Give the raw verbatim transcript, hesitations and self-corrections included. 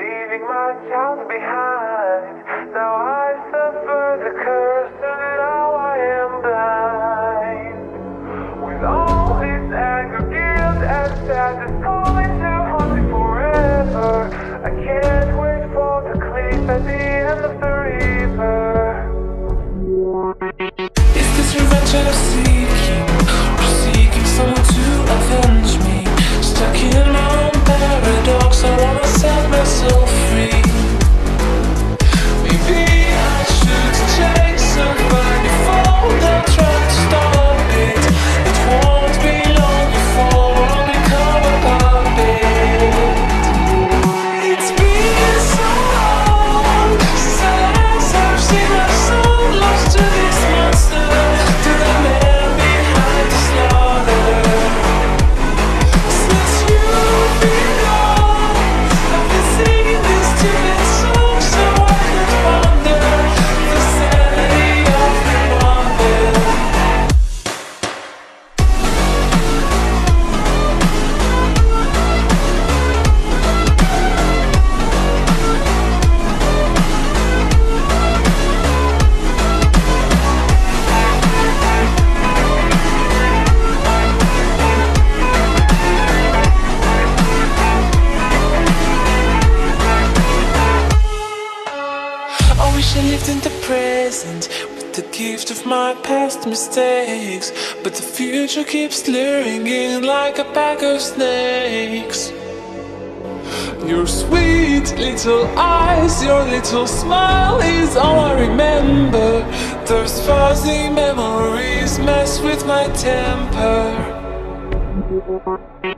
leaving my child behind. Now I suffer the curse and now I am blind. With all this anger, guilt and sadness calling to haunt me forever, I can't wait for the cliff at the end of the river. Is this revenge I'm seeking, or seeking someone to avenge me? Stuck in my own paradox, I wanna set myself free. Maybe I should change somebody before they try to stop it. It won't be long before I'll become a puppet. It's been so long since I last have seen my soul lost to this monster, to the man behind the slaughter. Since you've been gone, I've been singing this stupid song, so I could wonder the sanity of the wonder. I wish I lived in the present with the gift of my past mistakes, but the future keeps luring in like a pack of snakes. Your sweet little eyes, your little smile is all I remember. Those fuzzy memories mess with my temper.